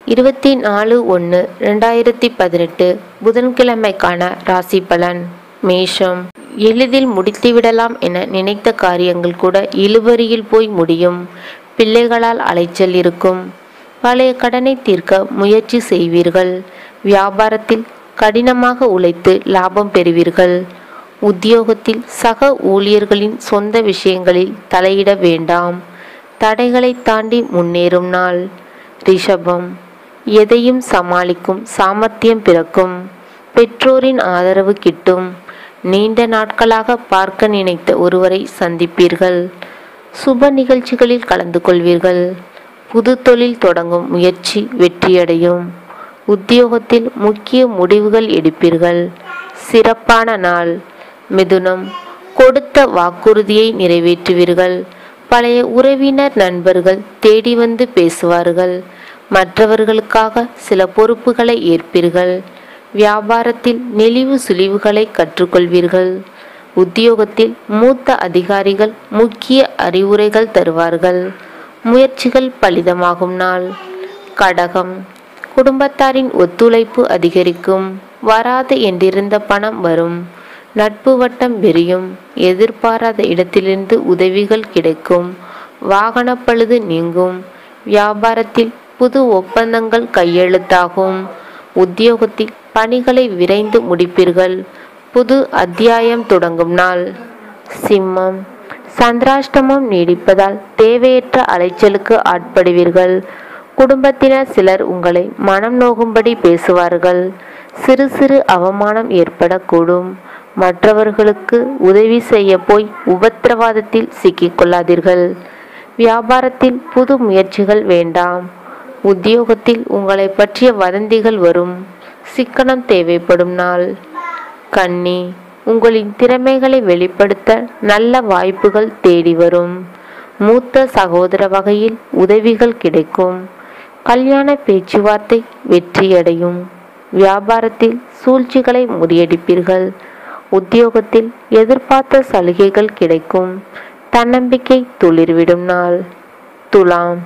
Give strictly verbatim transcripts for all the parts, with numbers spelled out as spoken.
இருபத்தி நாலு ஒன்று ரெண்டாயிரத்தி பதினெட்டு புதன்கிழமைக்கான ராசி பலன். மேஷம். எளிதில் முடித்துவிடலாம் என நினைத்த காரியங்கள் கூட இழுபறியில் போய் முடியும். பிள்ளைகளால் அலைச்சல் இருக்கும். பழைய கடனை தீர்க்க முயற்சி செய்வீர்கள். வியாபாரத்தில் கடினமாக உழைத்து லாபம் பெறுவீர்கள். உத்தியோகத்தில் சக ஊழியர்களின் சொந்த விஷயங்களில் தலையிட வேண்டாம். தடைகளை தாண்டி முன்னேறும் நாள். ரிஷபம். எதையும் சமாளிக்கும் சாமர்த்தியம் பிறக்கும். பெற்றோரின் ஆதரவு கிட்டும். நீண்ட நாட்களாக பார்க்க நினைத்த ஒருவரை சந்திப்பீர்கள். சுப நிகழ்ச்சிகளில் கலந்து கொள்வீர்கள். புது தொழில் தொடங்கும் முயற்சி வெற்றியடையும். உத்தியோகத்தில் முக்கிய முடிவுகள் எடுப்பீர்கள். சிறப்பான நாள். மிதுனம். கொடுத்த வாக்குறுதியை நிறைவேற்றுவீர்கள். பழைய உறவினர் நண்பர்கள் தேடி வந்து பேசுவார்கள். மற்றவர்களுக்காக சில பொறுப்புகளை ஏற்பீர்கள். வியாபாரத்தில் நெளிவு சுழிவுகளை கற்றுக்கொள்வீர்கள். உத்தியோகத்தில் மூத்த அதிகாரிகள் முக்கிய அறிவுரைகள் தருவார்கள். முயற்சிகள் பலிதமாகும் நாள். கடகம். குடும்பத்தாரின் ஒத்துழைப்பு அதிகரிக்கும். வராது என்றிருந்த பணம் வரும். நட்பு வட்டம் விரியும். எதிர்பாராத இடத்திலிருந்து உதவிகள் கிடைக்கும். வாகன பழுது நீங்கும். வியாபாரத்தில் புது ஒப்பந்தங்கள் கையெழுத்தாகும். உத்தியோகத்தில் பணிகளை விரைந்து முடிப்பீர்கள். புது அத்தியாயம் தொடங்கும் நாள். சிம்மம். சந்திராஷ்டமம் நீடிப்பதால் தேவையற்ற அலைச்சலுக்கு ஆட்படுவீர்கள். குடும்பத்தினர் சிலர் உங்களை மனம் நோகும்படி பேசுவார்கள். சிறு சிறு அவமானம் ஏற்படக்கூடும். மற்றவர்களுக்கு உதவி செய்ய போய் உபத்திரவாதத்தில் சிக்கிக்கொள்ளாதீர்கள். வியாபாரத்தில் புது முயற்சிகள் வேண்டாம். உத்தியோகத்தில் உங்களை பற்றிய வதந்திகள் வரும். சிக்கனம் தேவைப்படும் நாள். கன்னி. உங்களின் திறமைகளை வெளிப்படுத்த நல்ல வாய்ப்புகள் தேடி வரும். மூத்த சகோதர வகையில் உதவிகள் கிடைக்கும். கல்யாண பேச்சுவார்த்தை வெற்றியடையும். வியாபாரத்தில் சூழ்ச்சிகளை முறியடிப்பீர்கள். உத்தியோகத்தில் எதிர்பார்த்த சலுகைகள் கிடைக்கும். தன்னம்பிக்கை துளிர்விடும் நாள். துலாம்.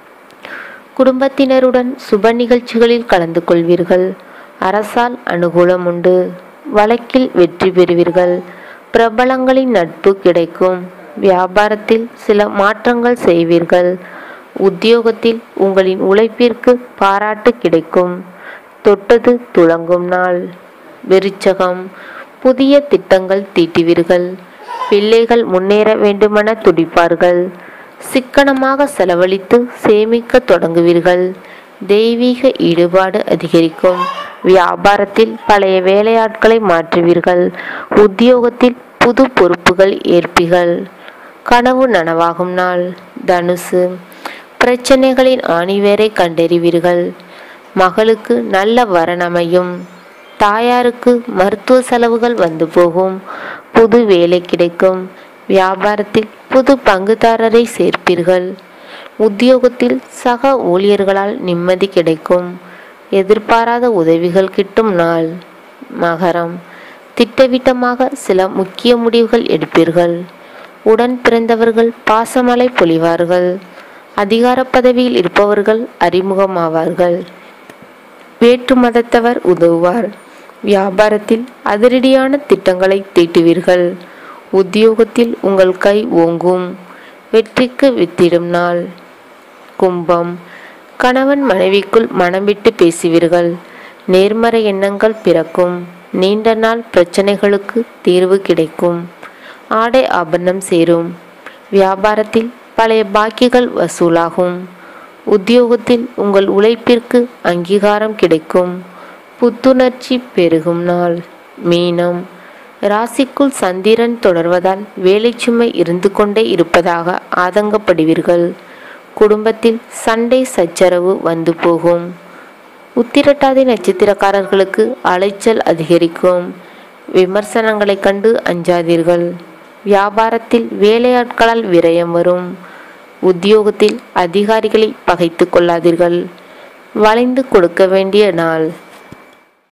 குடும்பத்தினருடன் சுப நிகழ்ச்சிகளில் கலந்து கொள்வீர்கள். அரசால் அனுகூலம் உண்டு. வழக்கில் வெற்றி பெறுவீர்கள். பிரபலங்களின் நட்பு கிடைக்கும். வியாபாரத்தில் சில மாற்றங்கள் செய்வீர்கள். உத்தியோகத்தில் உங்களின் உழைப்பிற்கு பாராட்டு கிடைக்கும். தொட்டது துலங்கும் நாள். விருச்சகம். புதிய திட்டங்கள் தீட்டுவீர்கள். பிள்ளைகள் முன்னேற வேண்டுமென துடிப்பார்கள். சிக்கனமாக செலவழித்து சேமிக்க தொடங்குவீர்கள். தெய்வீக ஈடுபாடு அதிகரிக்கும். வியாபாரத்தில் பழைய வேலையாட்களை மாற்றுவீர்கள். உத்தியோகத்தில் புது பொறுப்புகள் ஏற்பீர்கள். கனவு நனவாகும் நாள். தனுசு. பிரச்சனைகளின் ஆணிவேரை கண்டறிவீர்கள். மகளுக்கு நல்ல வரனமையும். தாயாருக்கு மருத்துவ செலவுகள் வந்து போகும். புது வேலை கிடைக்கும். வியாபாரத்தில் புது பங்குதாரரை சேர்ப்பீர்கள். உத்தியோகத்தில் சக ஊழியர்களால் நிம்மதி கிடைக்கும். எதிர்பாராத உதவிகள் கிட்டும் நாள். மகரம். திட்டவிட்டமாக சில முக்கிய முடிவுகள் எடுப்பீர்கள். உடன் பிறந்தவர்கள் பாசமழை பொழிவார்கள். அதிகார பதவியில் இருப்பவர்கள் அறிமுகமாவார்கள். வேற்று மதத்தவர் உதவுவார். வியாபாரத்தில் அதிரடியான திட்டங்களை தீட்டுவீர்கள். உத்தியோகத்தில் உங்கள் கை ஓங்கும். வெற்றிக்கு வித்திடும் நாள். கும்பம். கணவன் மனைவிக்குள் மனம் விட்டு பேசுவீர்கள். நேர்மறை எண்ணங்கள் பிறக்கும். நீண்ட நாள் பிரச்சனைகளுக்கு தீர்வு கிடைக்கும். ஆடை ஆபரணம் சேரும். வியாபாரத்தில் பழைய பாக்கிகள் வசூலாகும். உத்தியோகத்தில் உங்கள் உழைப்பிற்கு அங்கீகாரம் கிடைக்கும். புத்துணர்ச்சி பெருகும் நாள். மீனம். ராசிக்குள் சந்திரன் தொடர்வதால் வேலைச்சுமை இருந்து கொண்டே இருப்பதாக ஆதங்கப்படுவீர்கள். குடும்பத்தில் சண்டை சச்சரவு வந்து போகும். உத்திரட்டாதி நட்சத்திரக்காரர்களுக்கு அலைச்சல் அதிகரிக்கும். விமர்சனங்களை கண்டு அஞ்சாதீர்கள். வியாபாரத்தில் வேலையாட்களால் விரயம் வரும். உத்தியோகத்தில் அதிகாரிகளை பகைத்து கொள்ளாதீர்கள். வளைந்து கொடுக்க வேண்டிய நாள்.